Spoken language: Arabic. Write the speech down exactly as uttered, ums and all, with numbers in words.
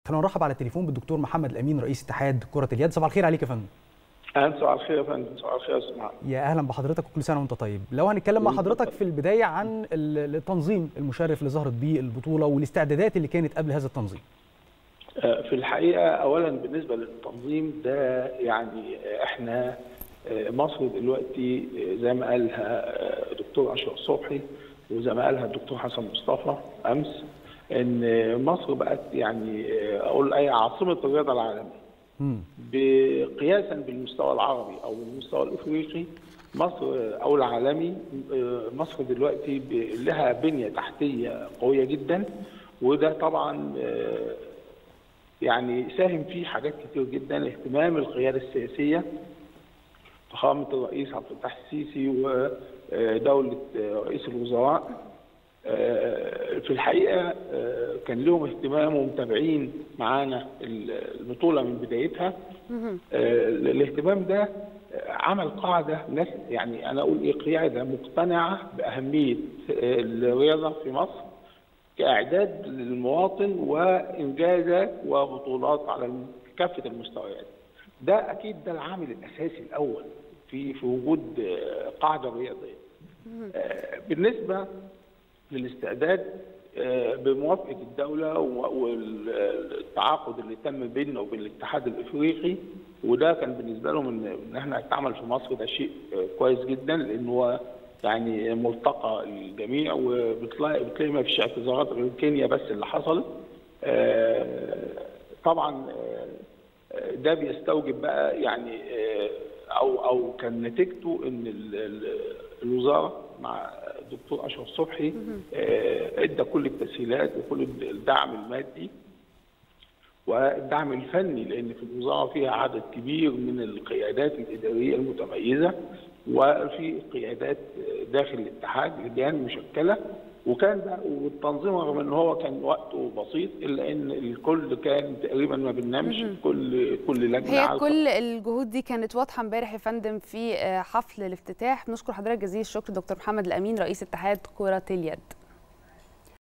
خلينا نرحب على التليفون بالدكتور محمد الامين رئيس اتحاد كرة اليد. صباح الخير عليك يا فندم. اهلا، صباح الخير يا فندم. صباح الخير يا استاذ محمد. يا اهلا بحضرتك وكل سنه وانت طيب. لو هنتكلم مع حضرتك في البدايه عن التنظيم المشرف اللي ظهرت بيه البطوله والاستعدادات اللي كانت قبل هذا التنظيم. في الحقيقه اولا بالنسبه للتنظيم ده يعني احنا مصر دلوقتي زي ما قالها دكتور اشرف صبحي وزي ما قالها الدكتور حسن مصطفى امس، ان مصر بقت يعني اقول اي عاصمه الرياضه العالميه. بقياسا بالمستوى العربي او بالمستوى الافريقي، مصر او العالمي، مصر دلوقتي لها بنيه تحتيه قويه جدا، وده طبعا يعني ساهم فيه حاجات كتير جدا. اهتمام القياده السياسيه، فخامه الرئيس عبد الفتاح السيسي ودوله رئيس الوزراء في الحقيقه كان لهم اهتمام ومتابعين معانا البطوله من بدايتها. الاهتمام ده عمل قاعده ناس، يعني انا اقول ايه، قاعده مقتنعه باهميه الرياضه في مصر كاعداد للمواطن وانجازات وبطولات على كافه المستويات. ده اكيد ده العامل الاساسي الاول في في وجود قاعده رياضيه. بالنسبه للاستعداد، بموافقه الدوله والتعاقد اللي تم بيننا وبين الاتحاد الافريقي، وده كان بالنسبه لهم ان احنا نتعامل في مصر، ده شيء كويس جدا، لان هو يعني ملتقى الجميع، وبتلاقي بتلاقي ما فيش اعتذارات غير كينيا بس اللي حصلت. طبعا ده بيستوجب بقى يعني او او كان نتيجته ان الوزاره مع الدكتور اشرف صبحي ادى كل التسهيلات وكل الدعم المادي والدعم الفني، لان في الوزاره فيها عدد كبير من القيادات الاداريه المتميزه، وفي قيادات داخل الاتحاد لجان مشكله، وكان ده والتنظيم رغم ان هو كان وقته بسيط الا ان الكل كان تقريبا ما بننامش، كل كل لجنه. هي كل الجهود دي كانت واضحه امبارح يا فندم في حفل الافتتاح. بنشكر حضرتك جزيل الشكر دكتور محمد الامين رئيس اتحاد كرة اليد.